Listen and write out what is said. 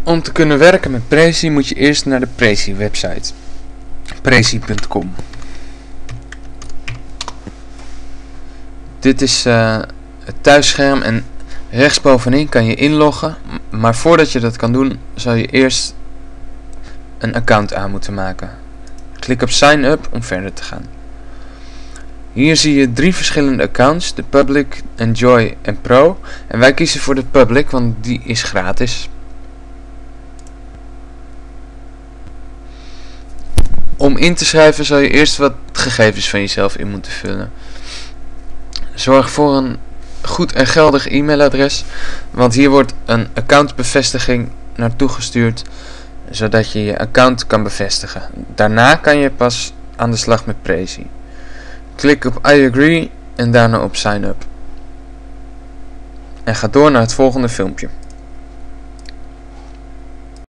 Om te kunnen werken met Prezi moet je eerst naar de Prezi website. Prezi.com. Dit is het thuisscherm en rechtsbovenin kan je inloggen. Maar voordat je dat kan doen, zal je eerst een account aan moeten maken. Klik op Sign Up om verder te gaan. Hier zie je 3 verschillende accounts, de Public, Enjoy en Pro. En wij kiezen voor de Public, want die is gratis. Om in te schrijven zal je eerst wat gegevens van jezelf in moeten vullen. Zorg voor een goed en geldig e-mailadres, want hier wordt een accountbevestiging naartoe gestuurd, zodat je je account kan bevestigen. Daarna kan je pas aan de slag met Prezi. Klik op I agree en daarna op sign up. En ga door naar het volgende filmpje.